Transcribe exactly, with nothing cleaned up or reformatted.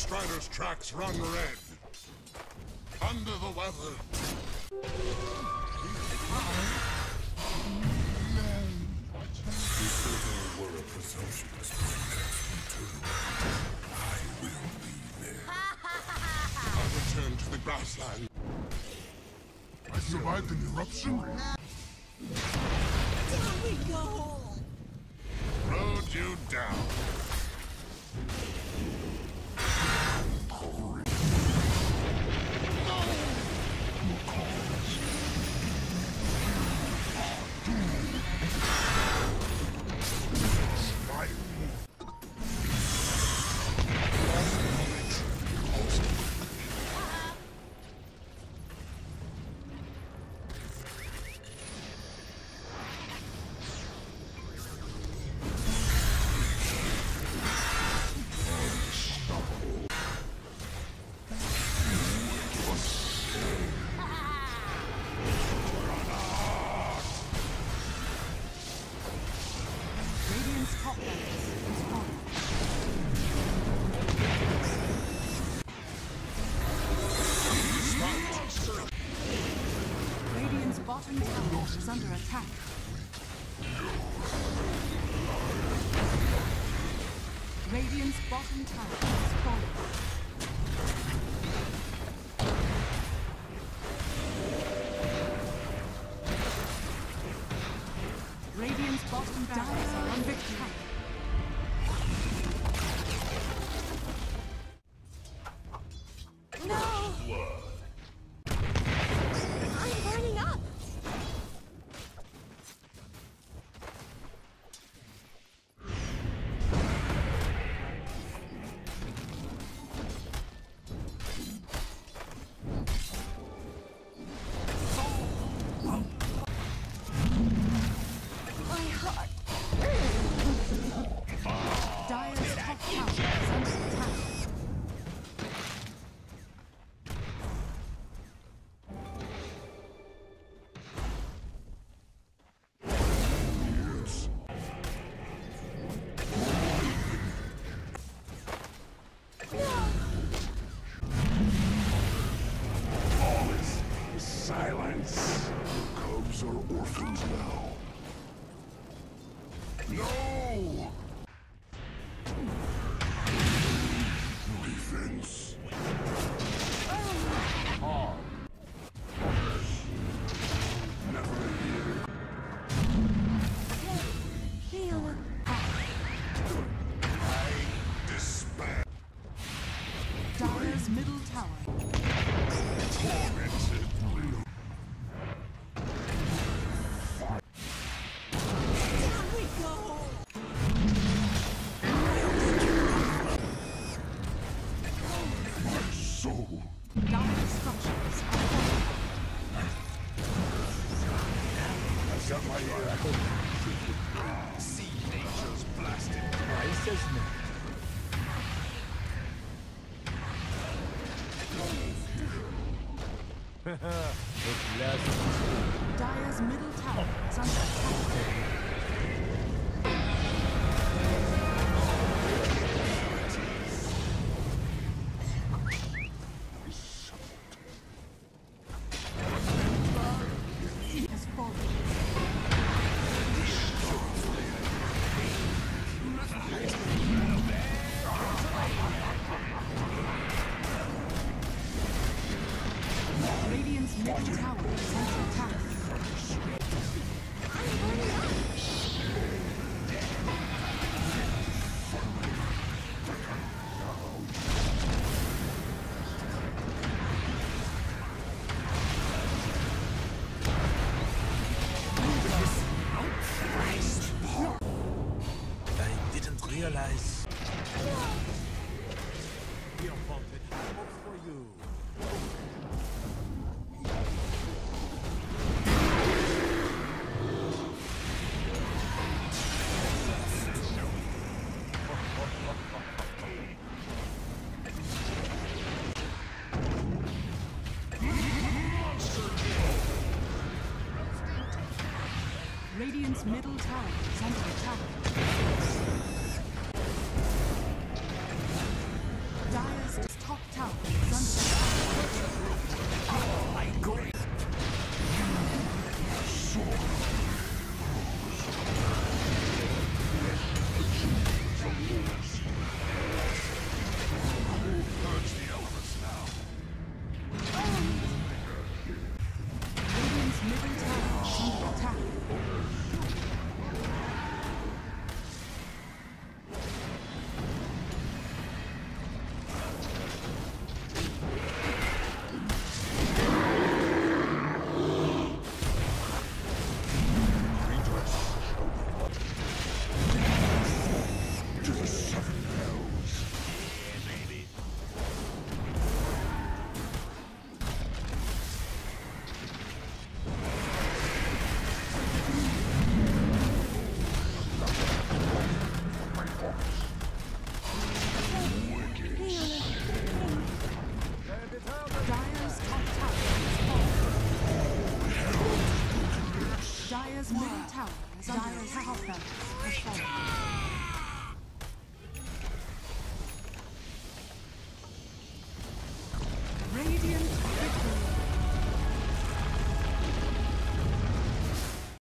Strider's tracks run red. Under the weather. If there were a presumptuous too, I will be there. I return to the grassland. I survived an eruption? Down we go! Rode you down. Bottom tower is under attack. Radiant's bottom tower is falling. Radiant's bottom barracks are under attack. Silence! The cubs are orphans now. No! Defense. Harm. Never here. Heal. I despair. Dire's middle tower. Tormented. Got my ear. See nature's blasted price, isn't it? Dire's middle tower is under attack. Has fallen. Radiant's middle tower is under attack. I didn't realize. We are vaulted hope for you. Radiant's middle tower is under attack. Dire's fallen.